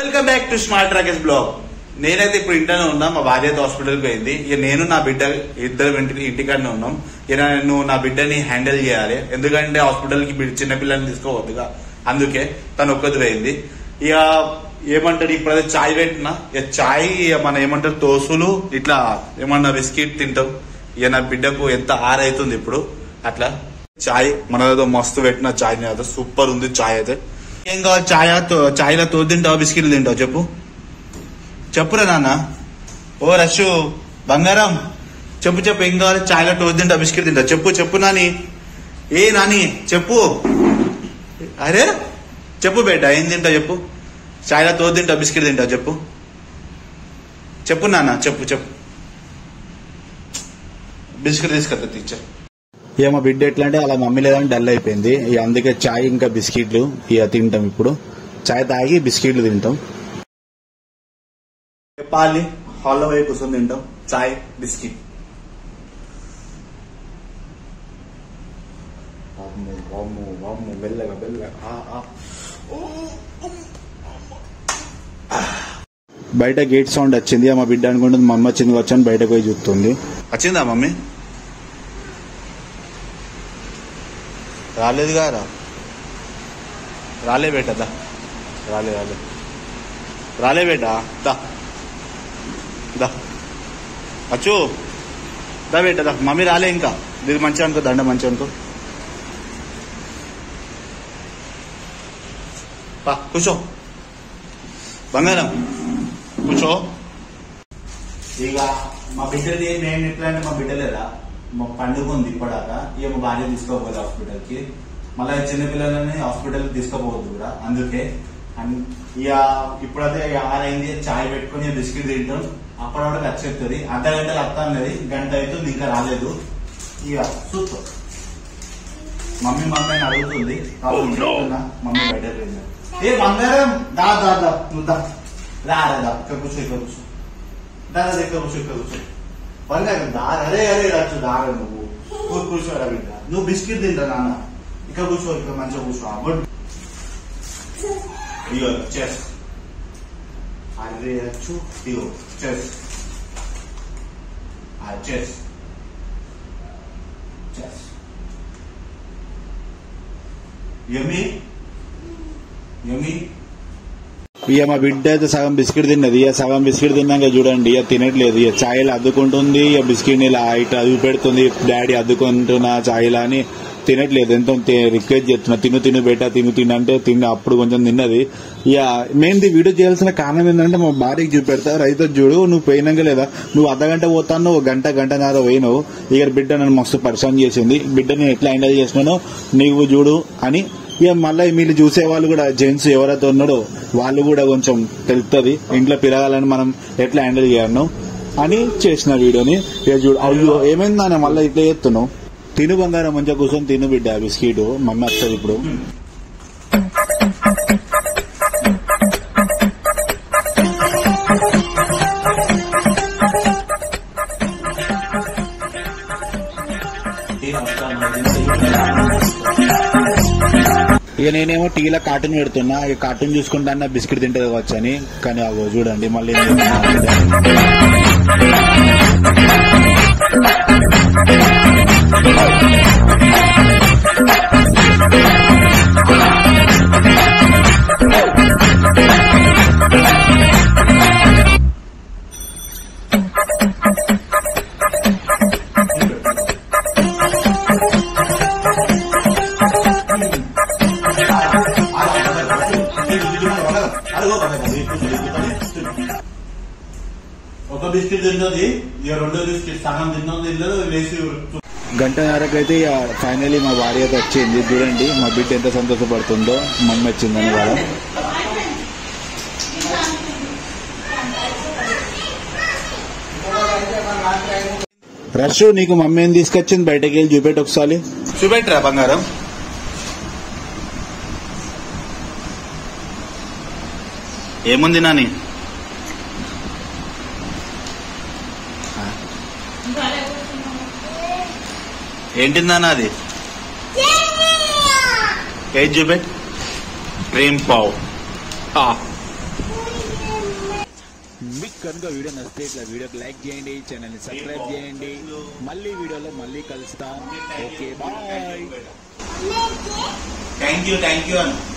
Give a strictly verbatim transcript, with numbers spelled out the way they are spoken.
Welcome back to smart Rakesh blog. నేనైతే ఇప్పుడు ఇంట్లోనే ఉన్నా. మా భార్య అయితే హాస్పిటల్కి పోయింది. ఇక నేను నా బిడ్డ ఇద్దరు ఇంటి ఇంటికాడనే ఉన్నాం. ఇక నువ్వు నా బిడ్డని హ్యాండిల్ చేయాలి, ఎందుకంటే హాస్పిటల్కి చిన్నపిల్లల్ని తీసుకోవద్దుగా. అందుకే తను ఒక్కది పోయింది. ఇక ఏమంటారు, ఇప్పుడైతే చాయ్ పెట్టినా. ఇక చాయ్ మన ఏమంటారు తోసులు ఇట్లా ఏమన్నా బిస్కెట్ తింటాం. ఇక నా బిడ్డకు ఎంత ఆరైతుంది ఇప్పుడు. అట్లా చాయ్ మన మస్తు పెట్టిన చాయ్ అయితే సూపర్ ఉంది. చాయ్ అయితే ఏం కావాలి, చాయ్ చాయ్లో తో తింటావు బిస్కెట్లు తింటావు చెప్పు చెప్పురా నాన్న. ఓ రషు బంగారం చెప్పు చెప్పు ఏం కావాలి, చాయ్లో టోస్ట్ తింటా బిస్కెట్ తింటా చెప్పు చెప్పు నాని. ఏ నాని చెప్పు, అరే చెప్పు బేట ఏం తింటావు చెప్పు. చాయ్లో టోస్ట్ తింటా బిస్కెట్ తింటా చెప్పు చెప్పు నాన్న చెప్పు చెప్పు. బిస్కెట్ తీసుకొస్తా టీచర్. ఇక మా బిడ్డ ఎట్లా అంటే అలా మమ్మీ లేదని డల్ అయిపోయింది. ఇక అందుకే చాయ్ ఇంకా బిస్కెట్లు ఇక తింటాం. ఇప్పుడు చాయ్ తాగి బిస్కెట్లు తింటాం. పాలి హాల్లో పోయి కూర్చొని తింటాం చాయ్ బిస్కెట్. మెల్లగా మెల్లగా బయట గేట్ సౌండ్ వచ్చింది. మా బిడ్డ అనుకుంటుంది మమ్మీ వచ్చింది వచ్చాను, బయటకు పోయి చూస్తుంది. వచ్చిందా మమ్మీ? రాలేదు గారా, రాలే బేట దా, రాలే రాలే రాలే బేట దా దా అచ్చు దా బేట దా. మమ్మీ రాలే ఇంకా. ఇది మంచిగా అనుకో, దండ మంచిగా అనుకో. పా కూర్చో బంగారం కూర్చో. ఇక మా బిడ్డది నేను ఎట్లా అంటే మా బిడ్డ లేదా మా పండుగ ఉంది ఇప్పటిదాకా. ఇక మా భార్య తీసుకోపోదు హాస్పిటల్ కి. మళ్ళీ చిన్నపిల్లలని హాస్పిటల్ తీసుకోపోవద్దు కూడా. అందుకే ఇక ఇప్పుడైతే ఆరైంది, చాయ్ పెట్టుకుని బిస్కెట్ తింటాం. అప్పటివరకు వచ్చేస్తుంది. అర్ధ గంటలు వస్తా అన్నది, గంట అవుతుంది ఇంకా రాలేదు. ఇక చూస్తాం. మమ్మీ మమ్మీ అని అడుగుతుంది. మమ్మీ బయట పోయింది. ఏ బంగారం దా దా దా నువ్వు దా రా రా ఇక్కడ కూర్చో ఇక్కడ కూర్చో దా ఇక్కడ కూర్చో ఇక్కడ కూర్చో బంగారం దా. అరే అరే రచ్చు దార నువ్వు కూర్చోరా బిడ్డ. నువ్వు బిస్కెట్ తింటా నాన్న. ఇక్కడ కూర్చో, ఇక్కడ మంచిగా కూర్చో. గుడ్. ఇగో చెస్. అరే రచ్చు ఇగో chess chess chess. Yummy yummy. ఇక మా బిడ్డ అయితే సగం బిస్కెట్ తిన్నది. ఇక సగం బిస్కెట్ తిన్నాక చూడండి ఇక తినట్లేదు. ఇక ఛాయ్లో అద్దుకుంటుంది. ఇక బిస్కెట్ ఇలా ఇట్లా అదుపు పెడుతుంది. డాడీ అద్దుకుంటున్నా ఛాయ్లా అని తినట్లేదు. ఎంతో రిక్వెస్ట్ చేస్తున్నా, తిను తిను బేటా తిను తిను అంటే తిన్న. అప్పుడు కొంచెం తిన్నది. ఇక మేము వీడియో చేయాల్సిన కారణం ఏంటంటే మా భార్యకి చూపెడతా, రైతు చూడు నువ్వు పోయినాక లేదా నువ్వు అర్ధగంట పోతాను గంట గంటన్నర పోయినావు. ఇక బిడ్డ నన్ను మస్తు పరిచయం చేసింది. బిడ్డ నేను ఎట్లా హ్యాండిల్ చేసినానో నీవు చూడు అని. ఇక మళ్ళీ మీరు చూసే వాళ్ళు కూడా జెంట్స్ ఎవరైతే ఉన్నాడో వాళ్ళు కూడా కొంచెం తెలుస్తుంది ఇంట్లో పిలగాలని మనం ఎట్లా హ్యాండిల్ చేయను అని చేసిన వీడియోని. ఇక చూడు అయ్యో ఏమైందా మళ్ళీ ఇట్లా చేస్తున్నావు. తిను బంగారం మంచిగా కూర్చొని తిను బిడ్డ బిస్కెట్. మమ్మీ వస్తుంది ఇప్పుడు. ఇక నేనేమో టీలో కార్టూన్ పెడుతున్నా. ఇక కార్టూన్ చూసుకుంటా అన్న బిస్కెట్ తింటే కావచ్చు అని. కానీ అగో చూడండి మళ్ళీ ఒక బిస్కెట్ తిన్నది, ఇక రెండో బిస్కెట్ సగం తిన్నది లేచి. గంటన్నరకైతే ఇక ఫైనలీ మా భార్య అయితే వచ్చింది. చూడండి మా బిడ్డ ఎంత సంతోషపడుతుందో మమ్మీ వచ్చిందని. వాళ్ళ రష్ నీకు మమ్మీ ఏం తీసుకొచ్చింది బయటకి వెళ్ళి చూపెట్టి ఒకసారి. చూపెట్టరా బంగారం. ఏముంది నాని? ఏంటిందా నాది? ఏది చూపెట్. క్రీమ్ పావ్. మీకు కనుక వీడియో నచ్చితే ఇట్లా వీడియోకి లైక్ చేయండి, ఛానల్ ని సబ్స్క్రైబ్ చేయండి. మళ్ళీ వీడియోలో మళ్ళీ కలుస్తాం. Okay bye. Thank you thank you